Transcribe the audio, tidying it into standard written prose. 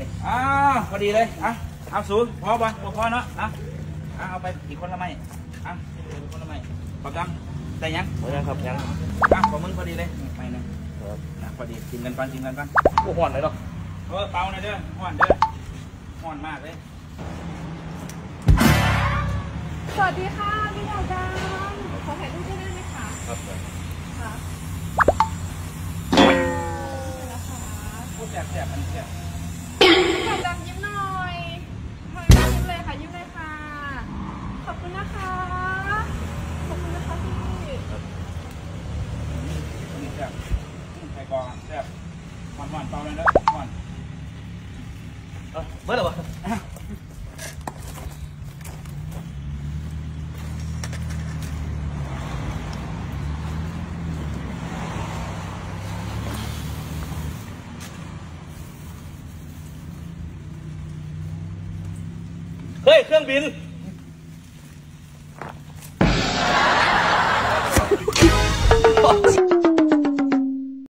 พอดีเลยเอาสูงพอป่ะพอเนาะเอาไปอีกคนละไม่คนละไม่ประกำได้ยังครับยังขอมึงพอดีเลยไม่นะพอดีกินกันก่อนโอ้ห่อนเลยเนาะเปล่าหน่อยเด้อห่อนเด้อห่อนมากเลยสวัสดีค่ะพี่ดาวดำขอถ่ายรูปได้ไหมคะค่ะพูดแสบมันแสบพี่ดาวดำยิ้มหน่อยยิ้มเลยค่ะยิ้มเลยค่ะขอบคุณนะคะพี่นี่แสบไข่กองแสบหวานเปล่าเลยเด้อหวานเมื่อไหร่วะเฮ้ยเครื่องบิน